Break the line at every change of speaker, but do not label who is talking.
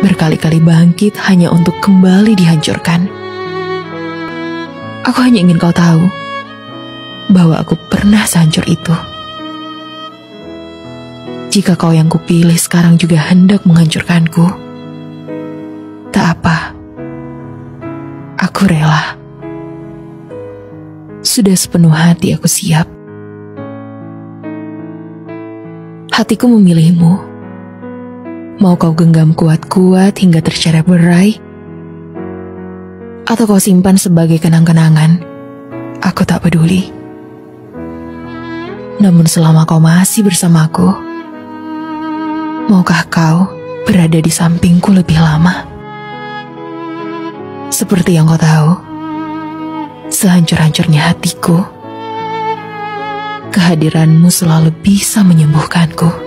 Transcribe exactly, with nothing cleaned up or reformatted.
berkali-kali bangkit hanya untuk kembali dihancurkan. Aku hanya ingin kau tahu bahwa aku pernah sehancur itu. Jika kau yang kupilih sekarang juga hendak menghancurkanku, tak apa, aku rela. Sudah sepenuh hati aku siap. Hatiku memilihmu. Mau kau genggam kuat-kuat hingga terceret berai, atau kau simpan sebagai kenang-kenangan, aku tak peduli. Namun selama kau masih bersamaku, maukah kau berada di sampingku lebih lama? Seperti yang kau tahu, sehancur-hancurnya hatiku, kehadiranmu selalu bisa menyembuhkanku.